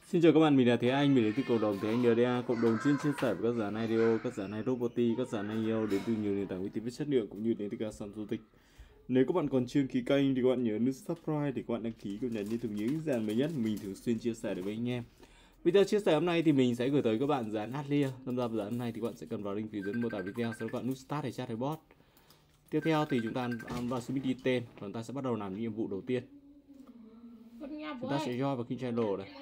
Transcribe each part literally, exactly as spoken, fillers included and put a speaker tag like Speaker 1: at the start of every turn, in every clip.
Speaker 1: Xin chào các bạn, mình là Thế Anh, mình đến từ cộng đồng Thế Anh en đê a, cộng đồng chuyên chia sẻ với các dự án i đê ô, các dự án iRoboti, các dự án i eo đến từ nhiều nền tảng uy tín với chất lượng cũng như đến từ các sàn du lịch. Nếu các bạn còn chưa đăng ký kênh thì các bạn nhớ nút subscribe để các bạn đăng ký cập nhật liên tục những dự án mới nhất mình thường xuyên chia sẻ với anh em. Video chia sẻ hôm nay thì mình sẽ gửi tới các bạn dự án Atlia. Tham gia vào dự án này thì các bạn sẽ cần vào link phía dưới mô tả video, sau đó các bạn nút start để chat với bot. Tiếp theo thì chúng ta ấn vào submit đi tên và chúng ta sẽ bắt đầu làm những nhiệm vụ đầu tiên. Chúng ta sẽ join vào King Channel này.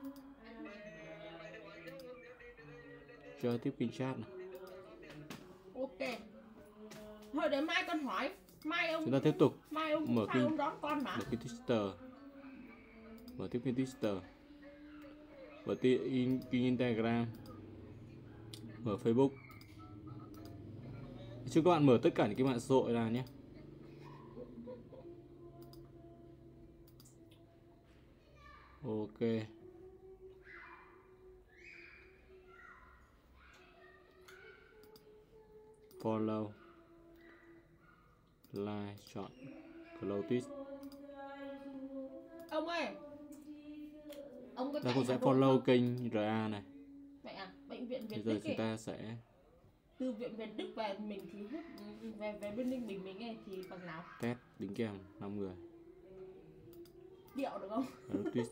Speaker 1: Chơi tiếp King Chat này.
Speaker 2: Ok. Thôi để mai con hỏi. Mai ông
Speaker 1: Chúng ta tiếp tục
Speaker 2: mai ông
Speaker 1: mở
Speaker 2: sao
Speaker 1: King,
Speaker 2: ông đón con mà.
Speaker 1: mở King Twitter, mở tiếp King Twitter, mở tiếp in, King Instagram, mở Facebook. Chúc các bạn mở tất cả những cái mạng xã hội ra nhé. Ok. Follow, like, chọn, close tweet.
Speaker 2: Ông ơi. Ông có
Speaker 1: Ta cũng sẽ
Speaker 2: chạy
Speaker 1: follow
Speaker 2: không?
Speaker 1: kênh rờ a này.
Speaker 2: Vậy à? Bệnh viện Việt
Speaker 1: Bây giờ
Speaker 2: Đức
Speaker 1: chúng
Speaker 2: ấy.
Speaker 1: ta sẽ
Speaker 2: Từ viện Việt Đức về mình thì hút về về bên Ninh Bình mình ấy thì bằng nào?
Speaker 1: test đính kèm năm người.
Speaker 2: Điệu được không?
Speaker 1: Tweet.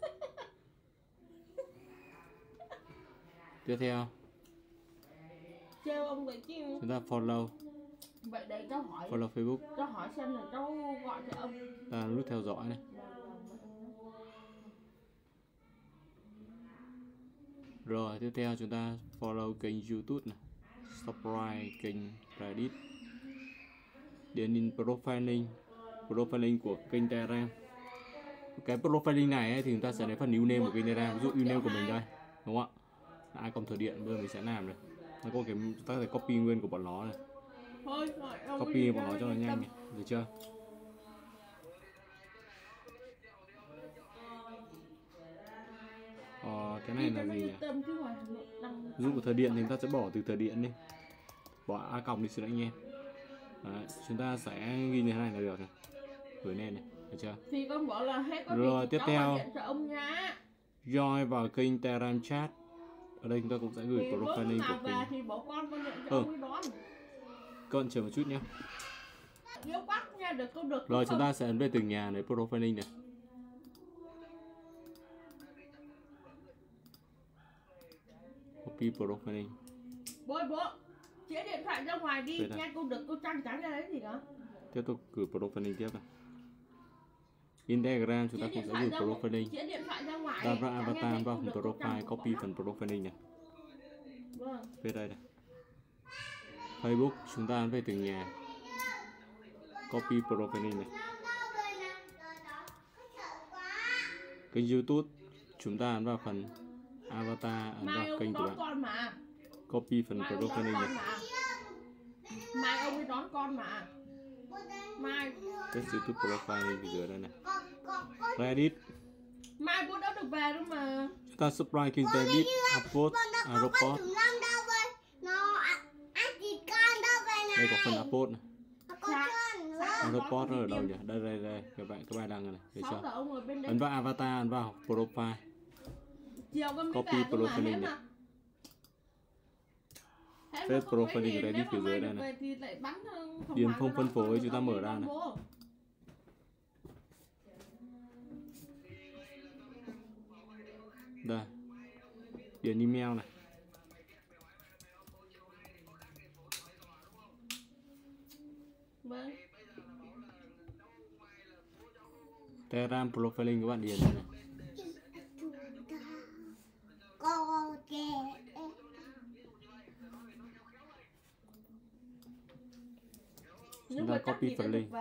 Speaker 1: Tiếp theo
Speaker 2: Trêu ông vậy chứ.
Speaker 1: chúng ta follow,
Speaker 2: Vậy đấy cháu hỏi.
Speaker 1: follow Facebook.
Speaker 2: Cháu hỏi xem là cháu gọi cho ông.
Speaker 1: Ta nút theo dõi này. Rồi tiếp theo chúng ta follow kênh YouTube này, subscribe kênh Reddit, điền in profiling, profiling của kênh Telegram. Cái profiling này ấy, thì chúng ta sẽ lấy phần username của kênh Telegram, ví dụ username của mình đây, đúng không ạ? Ai cộng thờ điện bây giờ mình sẽ làm này. Nó có cái chúng ta có thể copy nguyên của bọn nó này.
Speaker 2: Thôi, thôi ông
Speaker 1: Copy bọn nó cho nó nhanh này, được chưa? Ờ, cái này là gì nhỉ? Ví dụ thời điện thì chúng ta sẽ bỏ từ thời điện đi, bỏ a còng đi xin anh em. Đấy, chúng ta sẽ ghi như thế này là được này, gửi lên này, được chưa?
Speaker 2: Thì con bảo là hết có
Speaker 1: rồi tiếp theo
Speaker 2: cho ông nhá.
Speaker 1: join vào kênh Telegram chat. Ở đây chúng ta cũng sẽ gửi profiling của kênh.
Speaker 2: Thì bảo con con điện cho
Speaker 1: ừ.
Speaker 2: ông đón.
Speaker 1: Con chờ một chút nhé.
Speaker 2: Yếu quá nha, được không được.
Speaker 1: Rồi chúng ta sẽ ấn về từng nhà lấy profiling này. Copy profiling.
Speaker 2: Bố bố, chia điện thoại ra ngoài đi, nha cô được cô trăng trắng ra đấy gì đó.
Speaker 1: Tiếp tục gửi profiling tiếp này. Instagram chúng ta cũng sẽ gửi profiling.
Speaker 2: Chia điện thoại ra ngoài.
Speaker 1: Ta vào avatar vào phần profile, copy phần profiling này.
Speaker 2: Vâng.
Speaker 1: Về đây này. Facebook chúng ta ấn về từng nhà. Copy profiling này. Kênh YouTube chúng ta ấn vào phần avatar, ấn vào kênh của bạn. Copy phần profiling này.
Speaker 2: Mai ông đi đón con mà. Mai.
Speaker 1: Test YouTube profile thì dưới đây này. Reddit.
Speaker 2: Mai bố đã được về đâu mà.
Speaker 1: Chúng ta subscribe kênh Reddit, upvote, report. Đây có phần upvote này. Report ở đâu nhỉ? Đây đây đây, các bạn các bạn đăng này, thấy chưa? Ấn vào avatar, ấn vào profile. Copy profiling này. Test profiling Reddit phía dưới đây này. Điền không phân phối chúng ta mở ra này. Đây. Điền email này.
Speaker 2: Vâng.
Speaker 1: Telegram profiling các bạn điền này. này. Chúng ta copy phần link.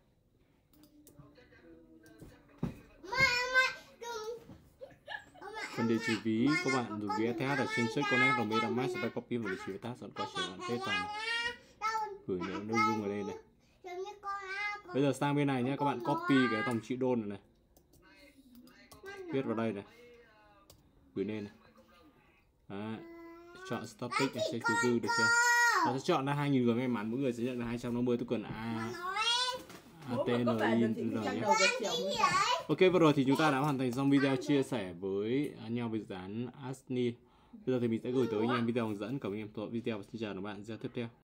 Speaker 1: Phần địa chỉ ví các bạn dùng ví e tê hát ở trên Search Connect và MetaMask, chúng ta copy vào địa chỉ e tê hát, chọn qua chuyển đoạn test này. Gửi nội dung ở đây này. Bây giờ sang bên này nhé, các bạn copy cái dòng chữ đôn này này. Viết vào đây này. Gửi lên này. Đấy. Chọn static này, sẽ dư được chưa? Nó sẽ chọn ra hai nghìn người may mắn, mỗi người sẽ nhận được hai trăm năm mươi token A
Speaker 2: Bố mà có về được
Speaker 1: Athenoin
Speaker 2: thì
Speaker 1: rồi
Speaker 2: cái
Speaker 1: nhé.
Speaker 2: đầu Việt Kiều mới về.
Speaker 1: Ok, vừa rồi thì chúng ta đã hoàn thành xong video chia sẻ với nhau về dự án a ét en i. Bây giờ thì mình sẽ gửi tới anh em video hướng dẫn. Cảm ơn anh em theo dõi video và xin chào các bạn. Video tiếp theo.